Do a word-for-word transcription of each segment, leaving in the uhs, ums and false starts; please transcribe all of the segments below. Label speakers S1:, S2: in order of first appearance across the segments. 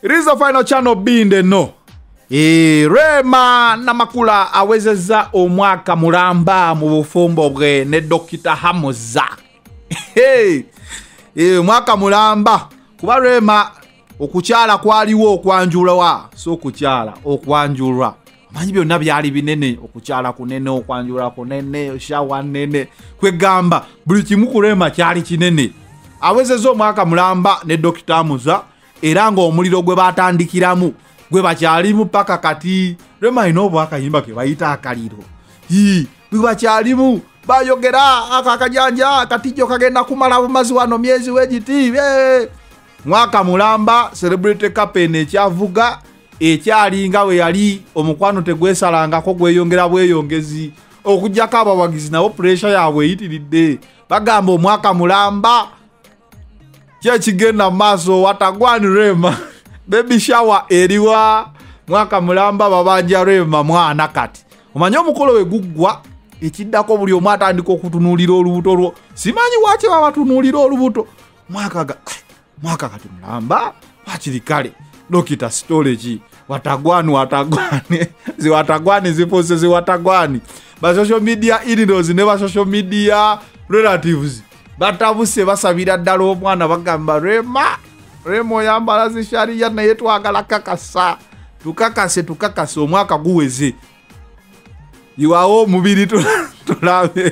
S1: It is the final channel being the no. E Rema Namakula awezeza omwaka mulamba mu bufumbo bwe ne Dokita Hamuza. Hey, e mwaka mulamba kuba Rema okukyala kwaliwo okwanjulwa so okukyala okwanjulwa. Manyi byonna byali binene okukyala kunene okwanjulwa kunene shawa nene kwegamba buli kimu ku Rema kyali kinene. Awezeza omwaka mulamba ne Dokita Hamuza era nga omuliro gwe batandikiramu gwe bakyalimu paka kati. Rema ino bwakayimba ke bayita akaliro hi gwe bakyalimu bayogera akakajanja katijo kagenda kumala bumazi wano myezi wegiti eh mwaka mulamba celebrity kapene kyavuga ekyali nga we yali omukwano tegwesalanga ko gweyongera bweyongezi okujja kaba wagizi nawo pressure yawe yitiridde bagamba omwaka mulamba kye kigenda maso watagwani Rema baby shower eriwa mwaka mulamba babanja Rema mwana kati omanyo omukolo we guggwa ekiddako buli omu atandika okutunuulira olubuto lwo simanyi wache babatunuulira olubuto mwaka ga mwaka kati mulamba wakiri kale Dokita storage watagwani watagwani zi watagwani zipose zi watagwani ba social media ilinos ne ba social media relatives batabuse basabira ddala omwana bagamba Rema Remo yambala zishariya naye twagala kakasa tukakase tukakase omwaka guweze yiwawo mubiri tulabe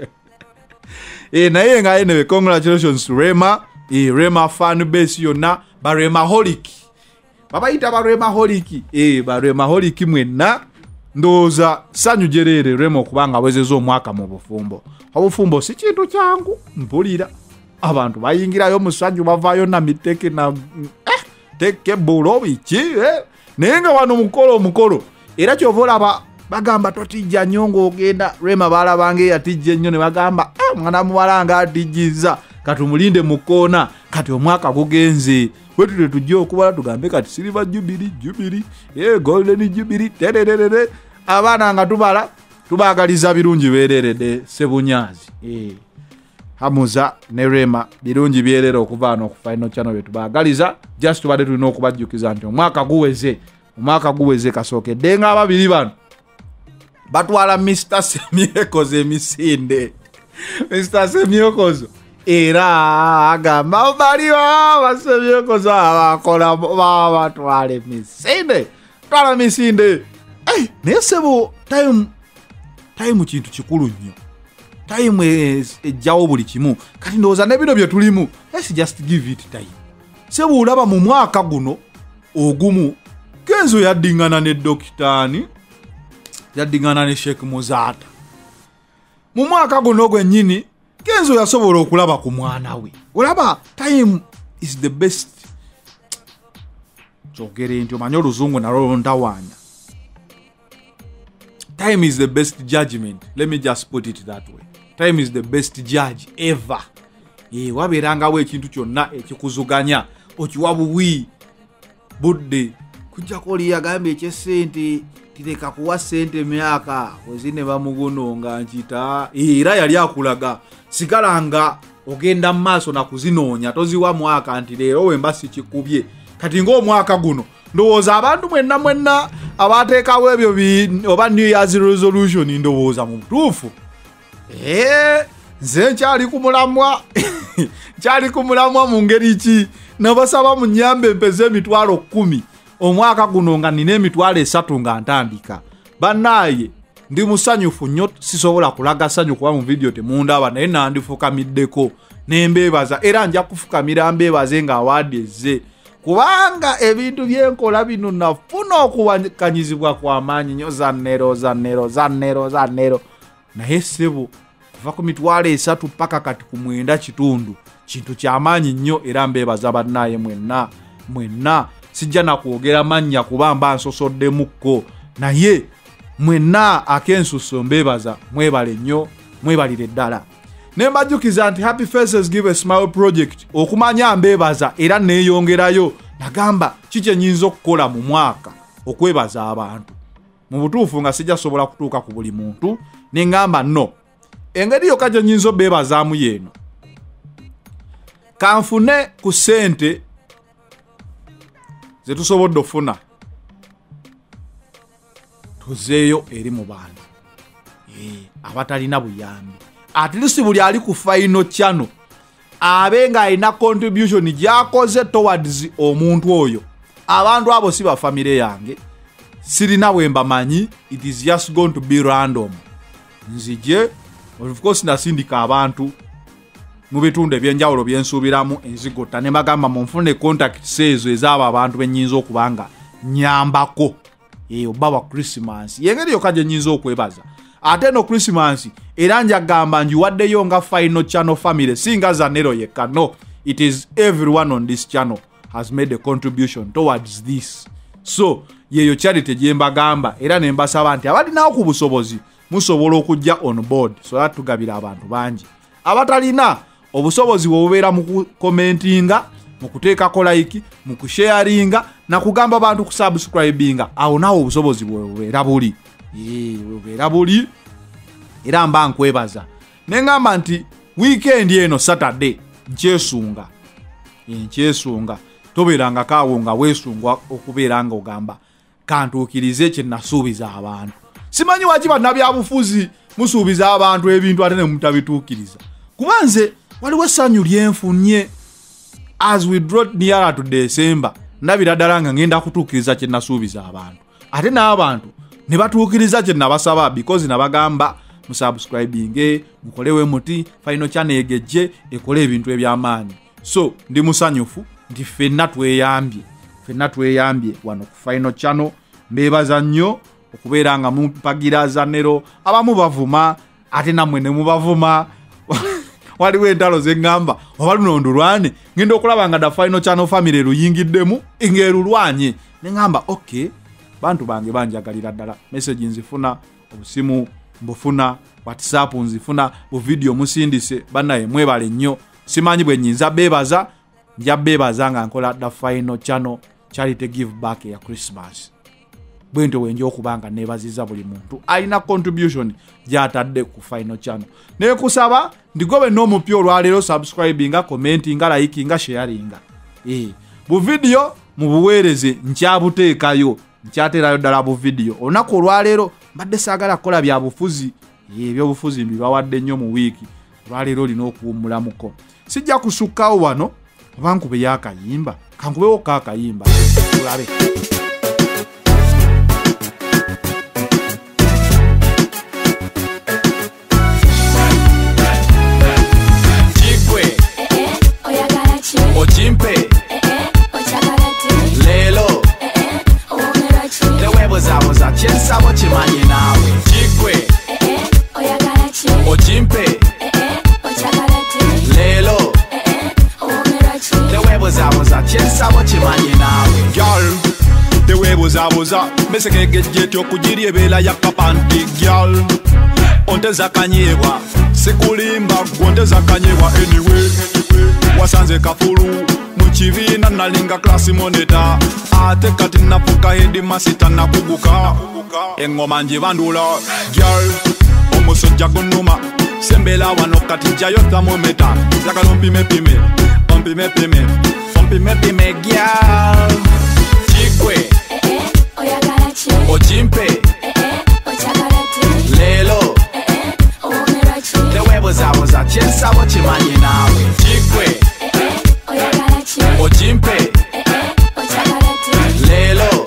S1: e naye nga ene congratulations to Rema e Rema fan base yonna ba Rema holic baba ita ba Rema holic e ba Rema holic mwenna ndoza sanyu jerere Rema kubanga wezezo omwaka mu bufumbo obufumbo si kintu kyangu mpulira abantu bayingirayo musanju bavayo na miteke na eh teke bulo bichi eh nenga wano mukolo mukolo era kyovola ba bagamba totijja nyongo ogenda Rema bala bange yatijje nnyo ne bagamba eh mwana muwalanga atijiza katumulinde mukona kati omwaka gugenze wetu tujjo okuba tugambe kati silver jubilee jubilee eh golden jubilee tererere abana nga tubala tubagaliza birungi bererede sebunyazi eh Hamuza ne Rema birungi byerero okuvaana ku final channel betu bagaliza just tubade tulina okubajjukiza nti omwaka guweze omwaka guweze kasookedde nga ababiri bano batwala Mister Semyekoze emisinde Mister Semyekoze era agamba baliwa basemyekoze abakola batwala emisinde twala misinde eh nesebo time time kintu kikulu nnyo time ejjawo buli kimu kati ndoza ne bino bye tulimu let's just give it time sebo ulaba mu mwaka guno ogumu Kenzo yaddingana ne Dokitani yaddingana ne Sheikh Muzata mu mwaka guno gwennyini Kenzo yasobola okulaba ku mwana we olaba time is the best jogere nti omanyo oluzungu nalwo ndawanya time is the best judgment. Let me just put it that way. Time is the best judge ever. Eh waberanga we kintu kyonna ekikuzuganya okiwabuwi budde kujja koli yagambe ekye sente tireka kuwa sente myaka wezine bamugunonga nkita era yali akulaga sigalanga ogenda maaso na kuzinoonya toziwa mwaka nti leero wembasi kikubye kati ngo omwaka guno ndowooza abantu mwenna mwenna abateekawo ebyo oba New Year's resolution ndowooza mu butuufu eh nze nkyali ku mulamwa nkyali ku mulamwa mu ngeri ki nabasaba mu nnyambe mpeze emitwalo kkumi omwaka guno nga nina emitwalo esatu nga ntandika bannaye ndi musanyufu nnyo sisobola kulaga sanyu kuba mu video temundaba naye nandifukamiddeko nembeebaza era nja kufukamira mbeebaze nga awaadeze kubanga ebintu byenkola bino nafuna okuwakanyizibwa kwa maanyi nnyo za nnero za nnero za nnero za nnero naye ssebo kuva ku mitwalo esatu paka kati ku mwenda kitundu kintu kyamaanyi nnyo era mbeebaza bannaye mwenna mwenna sijja nakwogera mannya kuba mba nsosoddemukko naye mwenna akensuso mbeebaza mwebale nnyo mwebalire ddala nembajjukiza nti Happy Faces Give a Smile project okumanya mbeebaza era neeyongerayo nagamba kikye nyinza okukola mu mwaka okwebaza abantu mu butuufu nga sijja sobola kutuuka ku buli muntu nengamba no engeri yokka gye nyinza beebazaamu yeeno kanfune ku ssente ze tusobodde ofuna tuzeeyo eri mu bantu abatalina buyambi. At least buli ali ku final channel abe nga alina contribution gyakoze towards omuntu oyo. Abantu abo si ba family yange, sirina bwemba manyi, it is just going to be random. Nzije of course nasindika abantu mu bitundu ebyenjawulo byensuubiramu enzigota ne bagamba munfune contact sezo ezaba abantu benyinza okubanga nyambako eyo baba Christmas yengeri yokaje nyinza okwebaza ate no Christmas era njagamba njiwaddeyo nga final channel family singa Zanero yekka. No, it is everyone on this channel has made a contribution towards this. So yeyo charity jemba gamba era ne mbasaba nti abalina ku busobozi musobola okujja on board so that tugabira abantu bangi. Abatalina obusobozi bwobeera mu commentinga, mu kuteeka ko like, mu kusharinga na kugamba abantu ku subscribinga. Awo nawo obusobozi bwobeera buli. Yee, bwobeera buli. Era mba nkwebaza. Nengamba nti weekend eno Saturday nchesunga. Ye nchesunga. Tobeeranga kaawo nga weesungwa okubeera nga ogamba kantuukirize kye nasuubiza abantu. Simanyi waki bannabyabufuzi musuubiza abantu ebintu ate ne mutabituukiriza. Kubanze waliwo essanyu lyenfunye as we draw nearer to December. Ndabira ddala nga ngenda kutuukiriza kye nasuubiza abantu. Ate n'abantu ne batuukiriza kye nabasaba because nabagamba musubscribinge, mukolewe muti final channel egejje ekole ebintu ebyamaanyi. So ndi musanyufu ndi ffenna tweyambye. Ffenna tweyambye wano ku final channel. Mbebaza nnyo okubeera nga mumpagira Zanero. Abamu bavuma ate namwe ne mubavuma. Waliwo entalo zengamba obaluno ndulwane ngenda okulaba nga da final channel family luyingiddemu ngerulwanye ne ngamba okay bantu bange banjagalira ddala message nzifuna obusimu mbufuna WhatsApp nzifuna bu video musindise banaye mwebale nnyo simanyi bwe nyinza bebaza nja bebaza nga nkola da final channel charity give back ya Christmas. Bwento wenje okubanga nebaziza buli muntu alina contribution gyatadde ku final channel. Ne kusaba ndigobe no mupyo lwalero subscribinga, commentinga, likinga, sharinga. Eh, bu video mubuwereze nkyabuteekayo nkyaterayo ddala bu video. Onako lwalero mbadde saagala kola bya bufuzi. Eh, byo bufuzi mbibawadde nnyo mu wiki. Lwalero lino okuwumulamuko. Sijja kusukkawo wano bankube yakayimba. Kankubewo kakayimba. Tulabe.
S2: Ochimpe Lelo Tewe boza boza chensa bochimanyi nawe Chikwe Ochimpe Lelo Tewe boza boza chensa bochimanyi nawe
S3: Girl Tewe boza boza Meseke gejeto kujiri ebela ya kapanti Girl Onteza kanyewa Sikulimba Onteza kanyewa anyway Wasanze kafulu Muchivina nalinga klasi moneta Ate kati napuka hedi masita nakuguka Engoma njivandula Girl Omusojja gunuma Sembela wano kati jayo thermometer Zaka lompime pime Ompime pime Ompime pime girl
S2: Chikwe Ochimpe Lelo Tewe boza boza chensa bochimanyi nawe Chikwe Ochimpe Lelo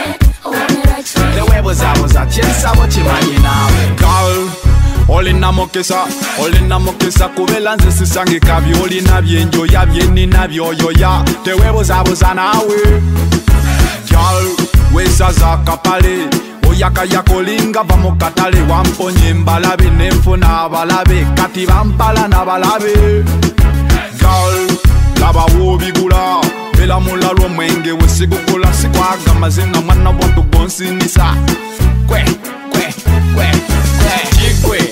S2: Tewe boza boza chensa bochimanyi nawe
S3: Girl Olina mokesa, olina mokesa kubela nze sisangika byo olina byenjoya byenina byoyoya tewe boza boza nawe Girl wesaza kapale oyaka yakolinga bamukatale wamponye mbalabe nefuna abalabe kati bampala nabalabe Girl laba wobigula bela mulalo mwenge wesigukula sikwaga mazinga mwana wantu gonsinisa kwe kwe kwe kwe Chikwe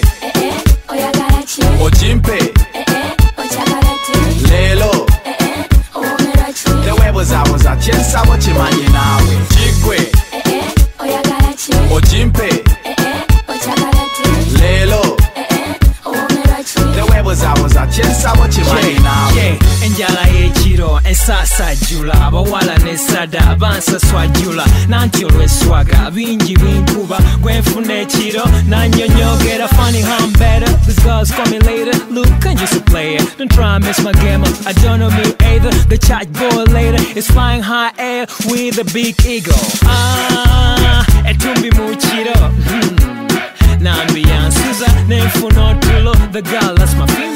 S3: Ochimpe Lelo Tewe boza boza chensa bochimanyi nawe Chikwe Ochimpe Lelo Tewe
S2: tewebuzaabuza kyensabo kimanyi naawe
S4: enjala y'ekiro ensasajjula abawala n'essada bansaswajjula nanti olw'eswaga bingi binkuba gwenfuna ekiro nannyonyogera funny how I'm better these girls call me later Luke can you play it don't try and miss my game I don't know me either the charge boy later is flying high air with a big ego ah etumbi mu kiro hmm. Nambi yansuza nenfuna otulo the girl that's my female